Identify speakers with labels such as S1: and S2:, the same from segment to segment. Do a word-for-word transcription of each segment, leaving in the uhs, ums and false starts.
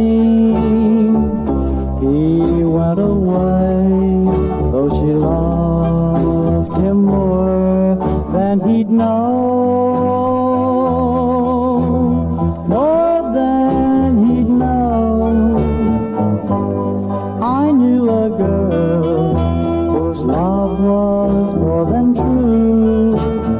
S1: He went away, though she loved him more than he'd know, more than he'd know. I knew a girl whose love was more than true.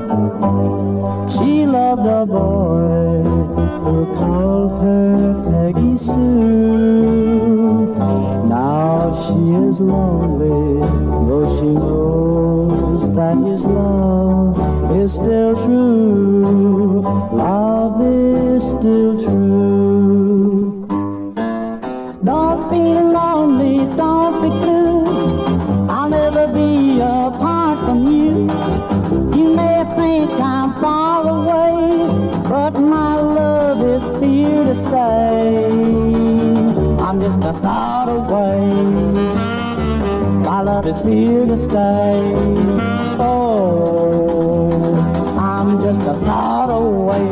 S1: She loved a boy who called her Peggy Sue. Now she is lonely, though she knows that his love is still true. Love is still true. Don't be lonely, don't be blue. I'll never be apart from you. You may think I'm far away, but my love is here to stay. I'm just a thought away. My love is here to stay. Oh, I'm just a thought away.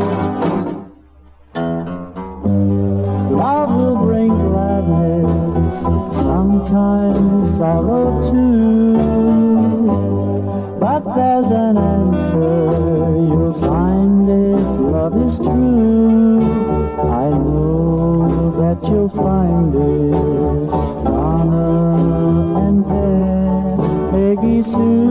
S1: Love will bring gladness, sometimes sorrow too. But there's an answer you'll find if love is true. I know that you'll find it, Donna and Peggy Sue.